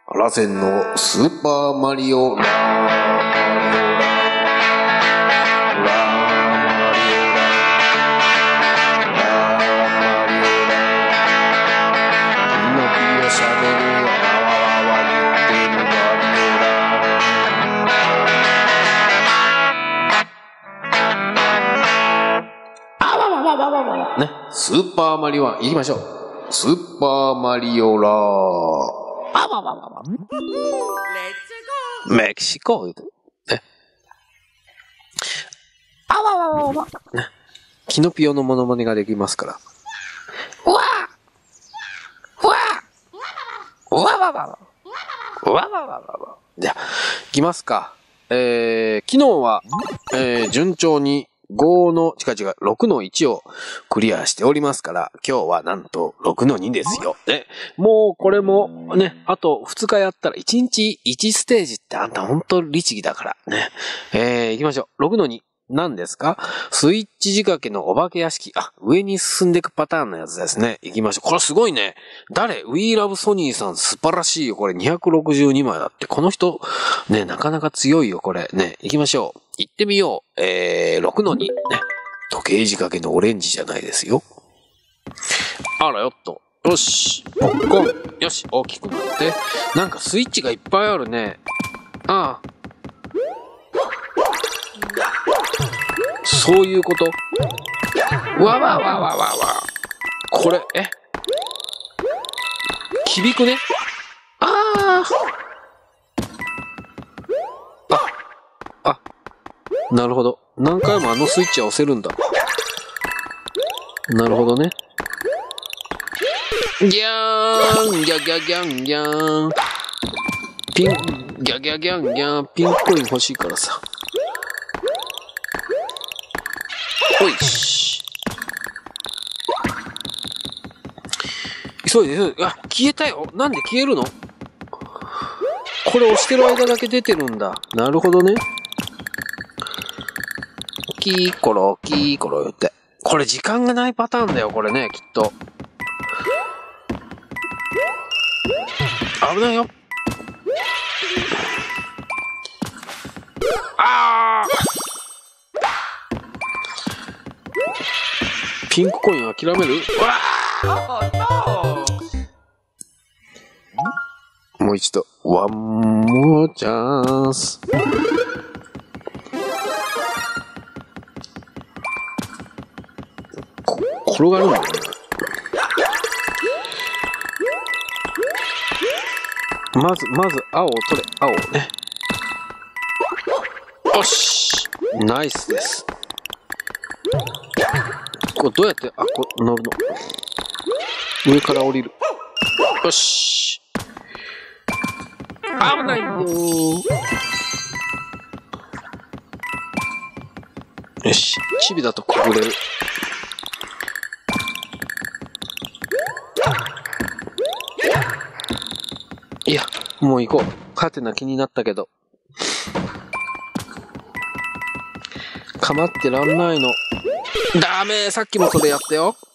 ラセンのスーパーマリオラね、スーパーマリオ1行きましょう。スーパーマリオラメキシコね。ね。キノピオのモノマネができますから。じゃあ、いきますか。昨日は、順調に5の、6の1をクリアしておりますから、今日はなんと6の2ですよ。ね。もうこれもね、あと2日やったら1日1ステージってあんたほんと律儀だからね。行きましょう。6の2。何ですか？スイッチ仕掛けのお化け屋敷。上に進んでいくパターンのやつですね。行きましょう。これすごいね。誰？ We Love Sony さん素晴らしいよ。これ262枚だって。この人、ね、なかなか強いよ、これ。ね、行きましょう。行ってみよう。6の2。ね。時計仕掛けのオレンジじゃないですよ。あらよっと。よし。ポッコン。よし。大きくなって。なんかスイッチがいっぱいあるね。そういうこと？これ、響くね？なるほど。何回もあのスイッチは押せるんだ。なるほどね。ギャーンギャギャギャンギャーンギャギャギャンギャンピンコイン欲しいからさ。おいし。急いで。消えたよ。なんで消えるの？これ押してる間だけ出てるんだ。なるほどね。キーコロ言って。これ時間がないパターンだよ、これね、きっと。危ないよ。ピンクコイン諦める？もう一度。ワンモーチャンス。転がるんだよね。まず、青を取れ。青をね。よし。ナイスです。これどうやって、これ乗るの？上から降りる。よし。危ないよー。よし。チビだとくぐれる。いや、もう行こう。ハテナ気になったけど。かまってらんないの。ダメー！さっきもそれやったよ。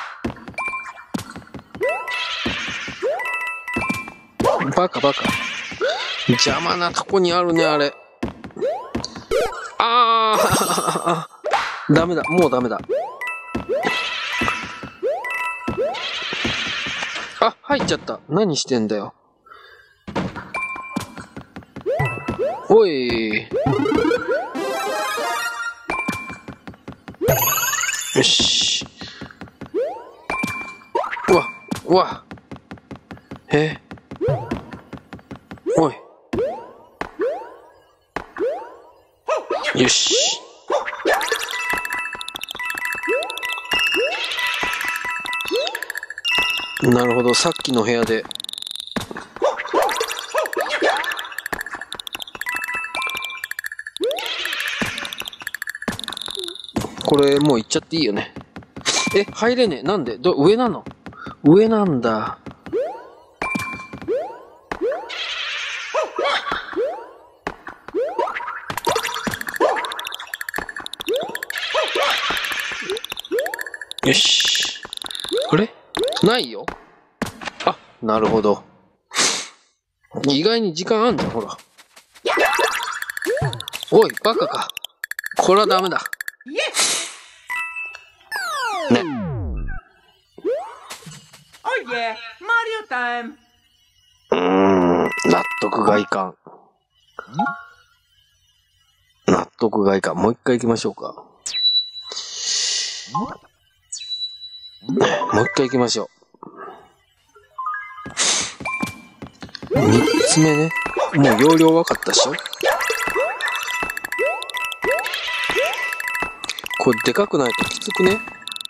バカ。邪魔なとこにあるね、あれ。ダメだ。もうダメだ。入っちゃった。何してんだよ。おい。よし。うわ。おい。よし。なるほど、さっきの部屋で。これもう行っちゃっていいよね。入れねえ。なんで？上なの？上なんだ。よし。あれ？ないよ。なるほど。 意外に時間あんじゃん、ほら。おい、バカか。これはダメだ。ね。納得がいかん。納得がいかん。もう一回行きましょうか。もう一回行きましょう。三つ目ね。もう容量分かったっしょ。これでかくないときつくね。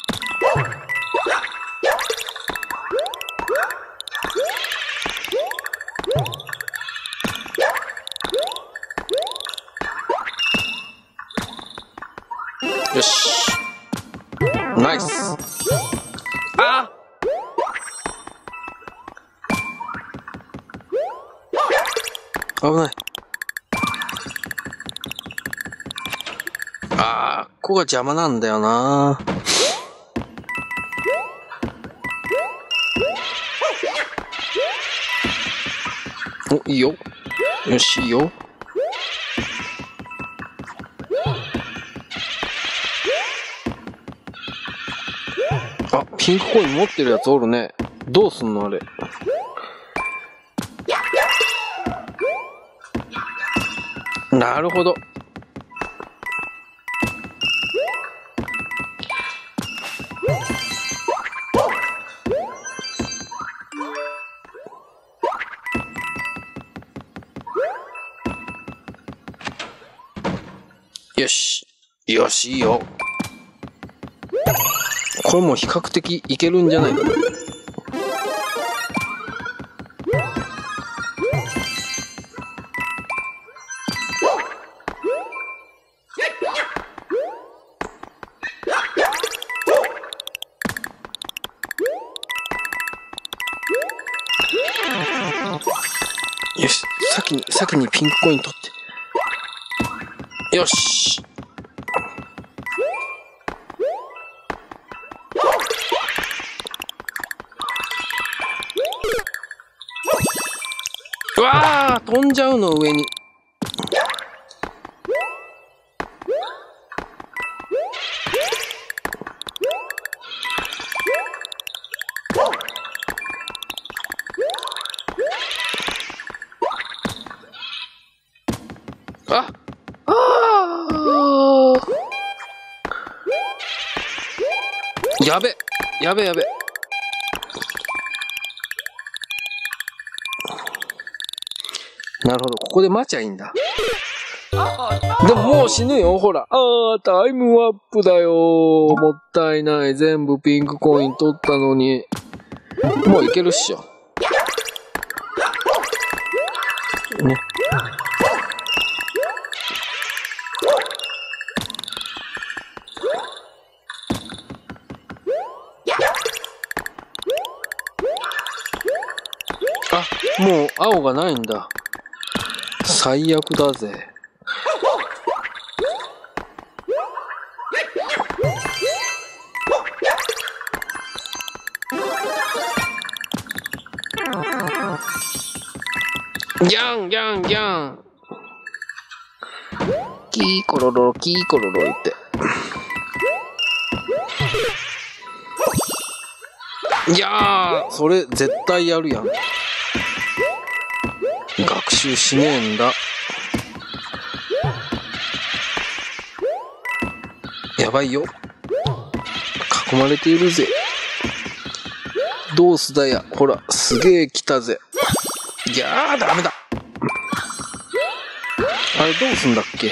よし。ナイス。あ危ない。ここが邪魔なんだよな。お、いいよ。よし、いいよ。ピンクコイン持ってるやつおるね。どうすんのあれ。なるほど。よし。よし、いいよ。これも比較的いけるんじゃないかな。よし、先にピンクコイン取って。よし。うわー、飛んじゃうの上に。やべ。なるほど、ここで待ちゃいいんだ。でももう死ぬよ、ほら。タイムアップだよ。もったいない。全部ピンクコイン取ったのに。もういけるっしょ。ね。もう青がないんだ。最悪だぜ。ギャンギャンギャン。キーコロロキーコロロ言って。いやー、それ絶対やるやん。学習しねえんだ。やばいよ。囲まれているぜ。どうすだや。ほら、すげえ来たぜ。いやー、ダメだ。あれどうすんだっけ。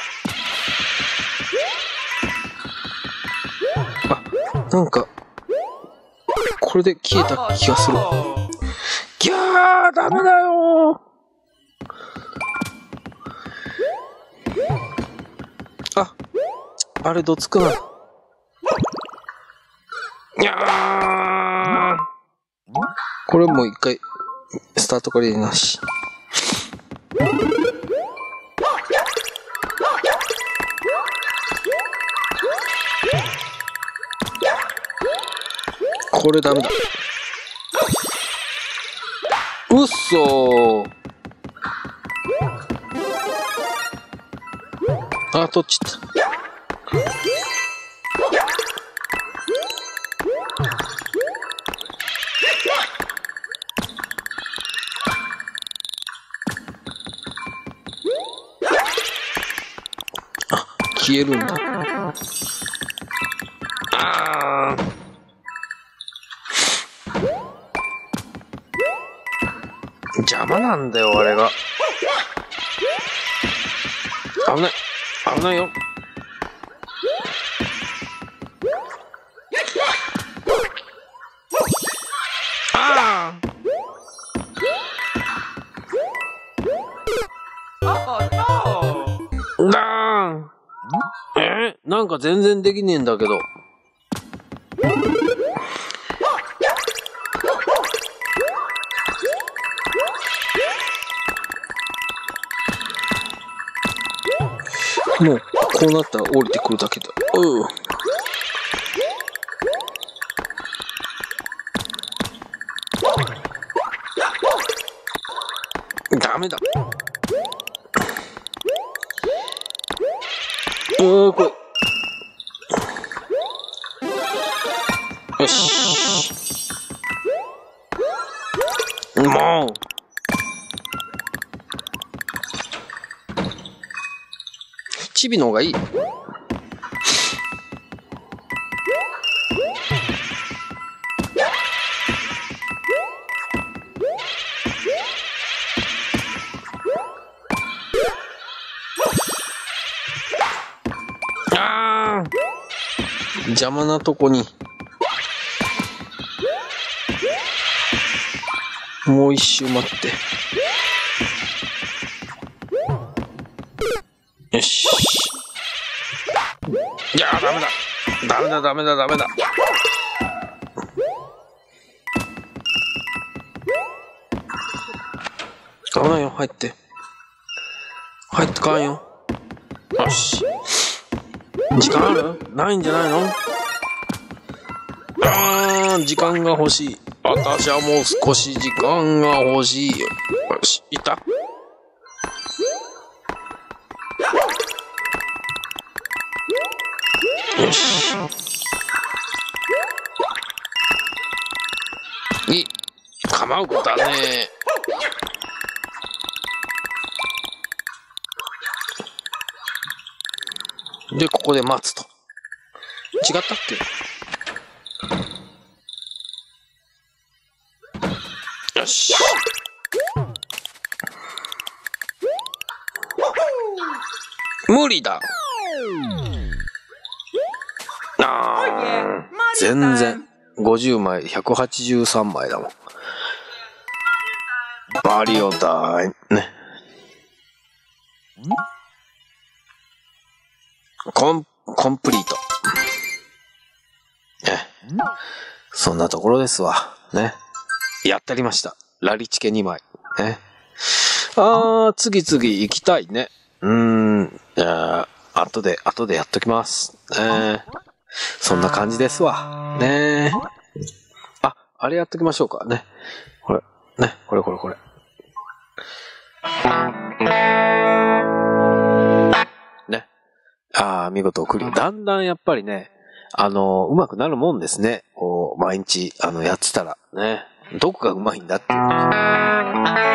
なんか、これで消えた気がする。ギャー、ダメだよー。あれどつくな。いやー。これもう一回、スタートから入れなし。これダメだ。うっそー。 あ、取っちゃった。あ、消えるんだ。あー。邪魔なんだよ、あれが。危ない。危ないよ。あー。だーん。なんか全然できねえんだけど。もう、こうなったら降りてくるだけだ。ダメだ。これ。よし。もう。チビの方がいい。あー、邪魔なとこに。もう一周待って。よし。いやー、ダメだ。ダメだ、ダメだ、ダメだ。危ないよ、入って。入ってかんよ。よし。時間ある？ないんじゃないの？時間が欲しい。私はもう少し時間が欲しいよ。よし、いた？よし。いい。構うことはねえ。で、ここで待つと。違ったっけ？よし。無理だ。全然。50枚、183枚だもん。マリオだーね。コンプリート。そんなところですわ。ね。やってりました。ラリチケ2枚。ね。次々行きたいね。じゃあ、後でやっときます。そんな感じですわ。ね。あれやっときましょうかね。これ。ね。これ。ね。見事クリア。だんだんやっぱりね、うまくなるもんですね。こう、毎日、やってたらね。どこがうまいんだっていう。